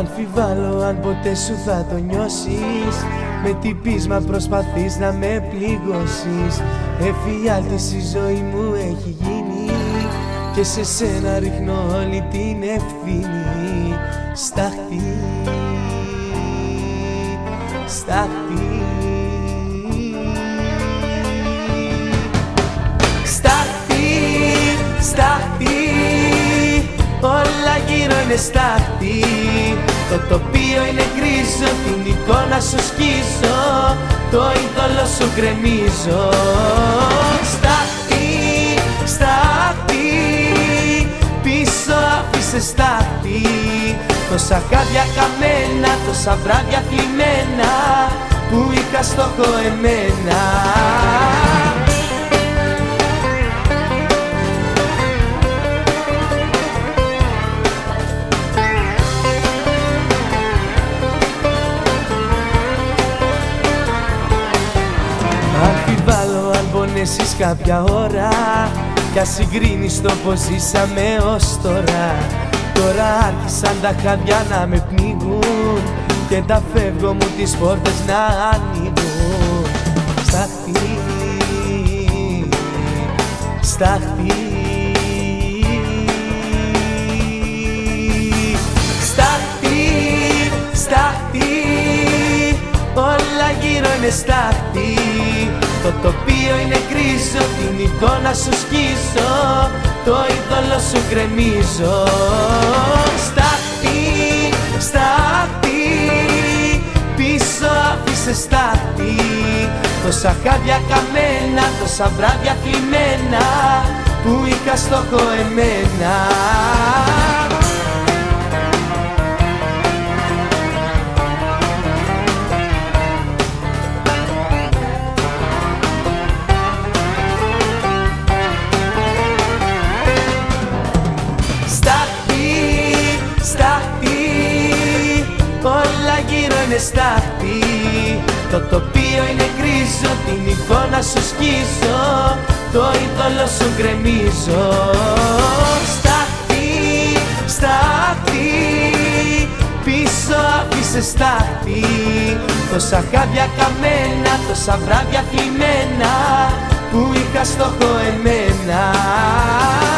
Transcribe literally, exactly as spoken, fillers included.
Αμφιβάλλω αν ποτέ σου θα το νιώσεις. Με τι πείσμα προσπαθείς να με πληγώσεις. Εφιάλτης η ζωή μου έχει γίνει και σε σένα ρίχνω όλη την ευθύνη. Σταχτή, σταχτή, σταχτή, σταχτή. Όλα γύρω είναι στάχτη. Το τοπίο είναι γκρίζο, την εικόνα σου σκίζω, το είδωλο σου γκρεμίζω. Στάχτη, στάχτη, πίσω άφησε στάχτη. Τόσα χάδια καμένα, τόσα βράδια θλιμμένα που είχα στόχο εμένα. Αμφιβάλλω αν πονέσεις κάποια ώρα κι ας συγκρίνεις το πως ζήσαμε ως τώρα. Τώρα άρχισαν τα χάδια να με πνίγουν και τα φεύγω μου τις πόρτες να ανοίγουν. Σταχτή, σταχτή, σταχτή, σταχτή. Όλα γύρω είναι στάχτη. Το τοπίο είναι γκρίζο, την εικόνα σου σκίζω, το είδωλο σου γκρεμίζω. Στάχτη, στάχτη, πίσω άφησε στάχτη. Τόσα χάδια καμένα, τόσα βράδια θλιμμένα που είχα στόχο εμένα. Όλα γύρω είναι στάχτη. Το τοπίο είναι γκρίζο, την εικόνα σου σκίζω, το είδωλο σου γκρεμίζω. Στάχτη, στάχτη, πίσω άφησε στάχτη. Τόσα χάδια καμένα, τόσα βράδια θλιμμένα που είχα στόχο εμένα.